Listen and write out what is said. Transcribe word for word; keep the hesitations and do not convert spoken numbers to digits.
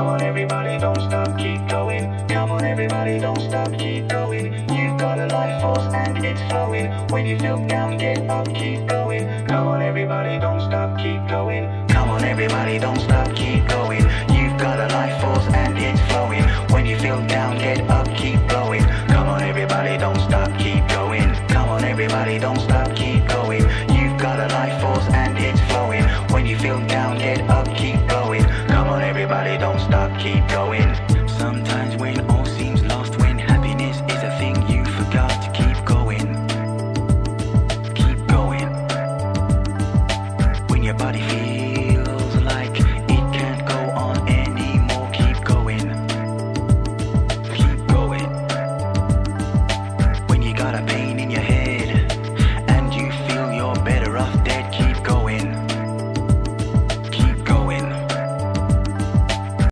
Come on everybody, don't stop, keep going. Come on everybody, don't stop, keep going. You've got a life force and it's flowing. When you feel down, get up, keep going. Come on everybody, don't stop, keep going. Come on everybody, don't stop, keep going.